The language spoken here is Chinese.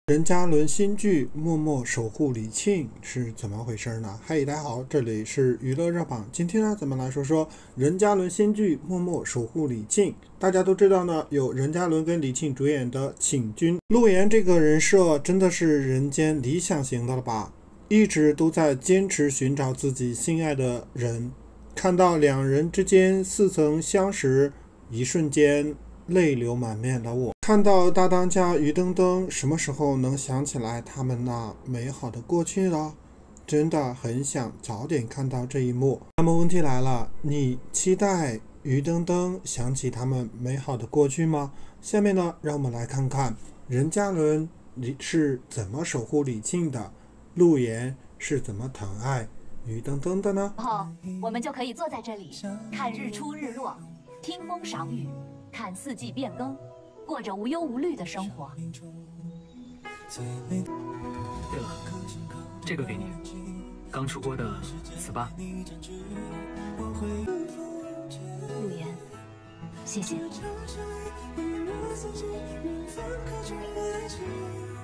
任嘉伦新剧默默守护李沁是怎么回事呢？嗨，大家好，这里是娱乐热榜。今天呢，咱们来说说任嘉伦新剧默默守护李沁。大家都知道呢，有任嘉伦跟李沁主演的《请君》。陆岩这个人设真的是人间理想型的了吧？一直都在坚持寻找自己心爱的人。看到两人之间似曾相识，一瞬间泪流满面的我。看到大当家于登登什么时候能想起来他们那美好的过去了？真的很想早点看到这一幕。那么问题来了，你期待于登登想起他们美好的过去吗？下面呢，让我们来看看任嘉伦是怎么守护李沁的，陆岩是怎么疼爱于登登的呢？ 后我们就可以坐在这里，看日出日落，听风赏雨，看四季变更，过着无忧无虑的生活。 对了，这个给你，刚出锅的糍粑。 陆岩，谢谢。